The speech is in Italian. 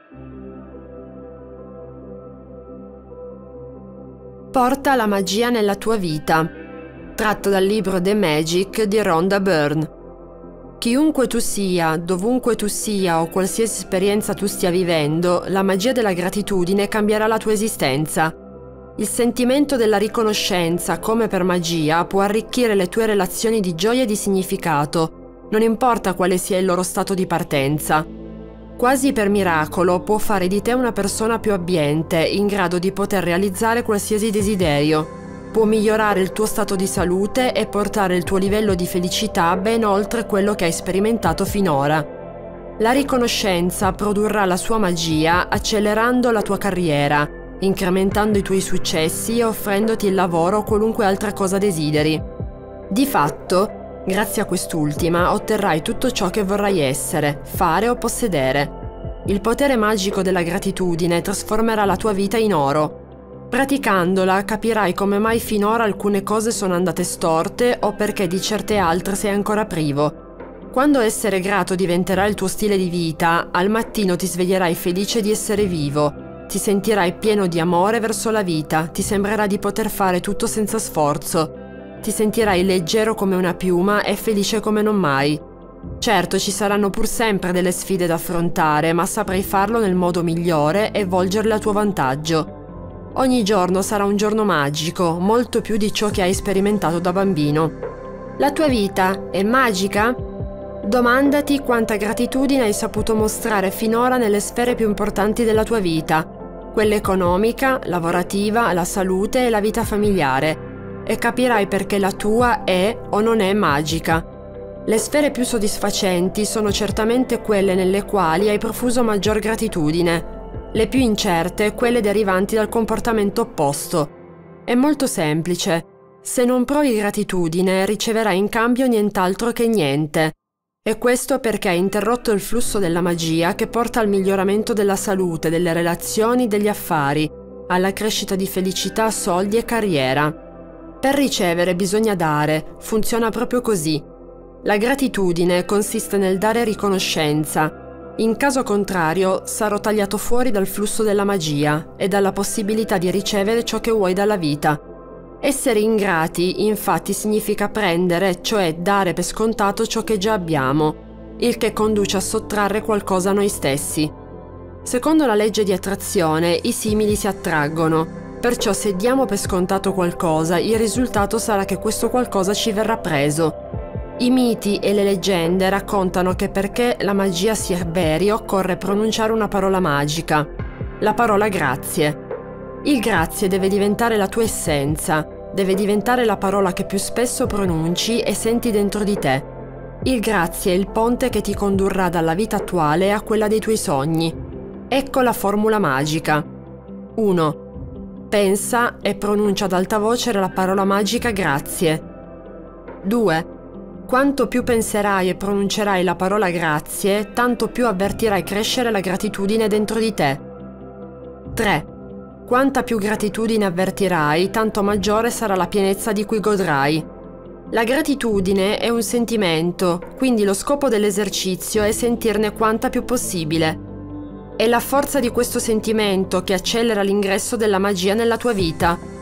Porta la magia nella tua vita. Tratto dal libro The Magic di Rhonda Byrne. Chiunque tu sia, dovunque tu sia o qualsiasi esperienza tu stia vivendo, la magia della gratitudine cambierà la tua esistenza. Il sentimento della riconoscenza, come per magia, può arricchire le tue relazioni di gioia e di significato, non importa quale sia il loro stato di partenza. Quasi per miracolo può fare di te una persona più abbiente, in grado di poter realizzare qualsiasi desiderio. Può migliorare il tuo stato di salute e portare il tuo livello di felicità ben oltre quello che hai sperimentato finora. La riconoscenza produrrà la sua magia accelerando la tua carriera, incrementando i tuoi successi e offrendoti il lavoro o qualunque altra cosa desideri. Di fatto, grazie a quest'ultima otterrai tutto ciò che vorrai essere, fare o possedere. Il potere magico della gratitudine trasformerà la tua vita in oro. Praticandola capirai come mai finora alcune cose sono andate storte o perché di certe altre sei ancora privo. Quando essere grato diventerà il tuo stile di vita, al mattino ti sveglierai felice di essere vivo, ti sentirai pieno di amore verso la vita, ti sembrerà di poter fare tutto senza sforzo. Ti sentirai leggero come una piuma e felice come non mai. Certo, ci saranno pur sempre delle sfide da affrontare, ma saprai farlo nel modo migliore e volgerle a tuo vantaggio. Ogni giorno sarà un giorno magico, molto più di ciò che hai sperimentato da bambino. La tua vita è magica? Domandati quanta gratitudine hai saputo mostrare finora nelle sfere più importanti della tua vita, quella economica, lavorativa, la salute e la vita familiare. E capirai perché la tua è o non è magica. Le sfere più soddisfacenti sono certamente quelle nelle quali hai profuso maggior gratitudine, le più incerte quelle derivanti dal comportamento opposto. È molto semplice. Se non provi gratitudine, riceverai in cambio nient'altro che niente. E questo perché hai interrotto il flusso della magia che porta al miglioramento della salute, delle relazioni, degli affari, alla crescita di felicità, soldi e carriera. Per ricevere bisogna dare, funziona proprio così. La gratitudine consiste nel dare riconoscenza. In caso contrario, sarò tagliato fuori dal flusso della magia e dalla possibilità di ricevere ciò che vuoi dalla vita. Essere ingrati, infatti, significa prendere, cioè dare per scontato ciò che già abbiamo, il che conduce a sottrarre qualcosa a noi stessi. Secondo la legge di attrazione, i simili si attraggono. Perciò se diamo per scontato qualcosa, il risultato sarà che questo qualcosa ci verrà preso. I miti e le leggende raccontano che perché la magia si avveri occorre pronunciare una parola magica, la parola grazie. Il grazie deve diventare la tua essenza, deve diventare la parola che più spesso pronunci e senti dentro di te. Il grazie è il ponte che ti condurrà dalla vita attuale a quella dei tuoi sogni. Ecco la formula magica. 1. Pensa e pronuncia ad alta voce la parola magica grazie. 2. Quanto più penserai e pronuncerai la parola grazie, tanto più avvertirai crescere la gratitudine dentro di te. 3. Quanta più gratitudine avvertirai, tanto maggiore sarà la pienezza di cui godrai. La gratitudine è un sentimento, quindi lo scopo dell'esercizio è sentirne quanta più possibile. È la forza di questo sentimento che accelera l'ingresso della magia nella tua vita.